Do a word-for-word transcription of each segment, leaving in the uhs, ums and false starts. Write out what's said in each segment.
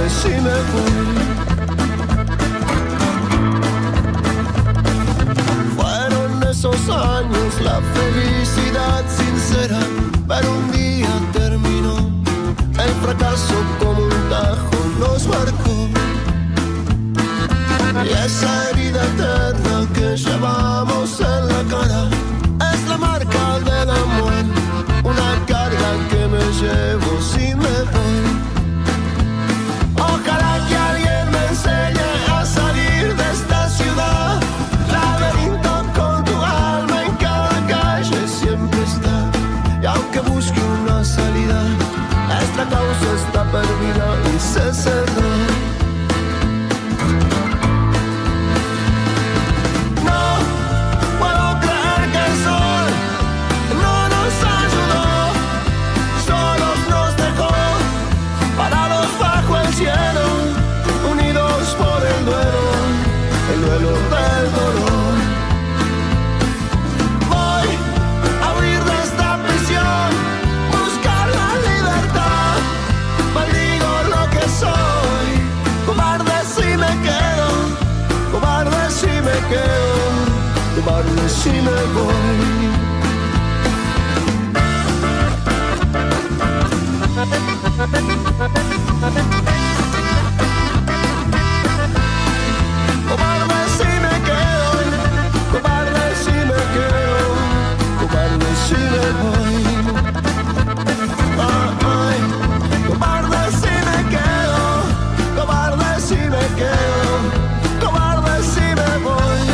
cobarde si me voy. Fueron esos años la felicidad sincera, pero un día terminó. El fracaso como un tajo nos marcó. Y esa herida eterna que llevamos en la cara es la marca del amor, una carga que me llevo si me voy. Ojalá que alguien me enseñe a salir de esta ciudad. Laberinto con tu alma en cada calle siempre está. Y aunque busque una salida, esta causa está perdida y se cerró. Unidos por el duelo, el duelo del dolor. Voy a huir de esta prisión, buscar la libertad. Maldigo lo que soy, cobarde si me quedo, cobarde si me quedo, cobarde si me voy. Cobarde si me quedo, cobarde si me quedo, cobarde si me voy. Ah, ay. Cobarde si me quedo, cobarde si me quedo, cobarde si me voy.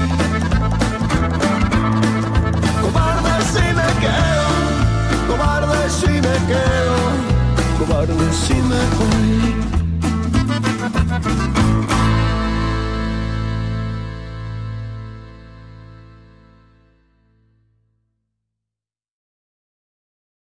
Cobarde si me quedo, cobarde si me quedo, cobarde si me voy.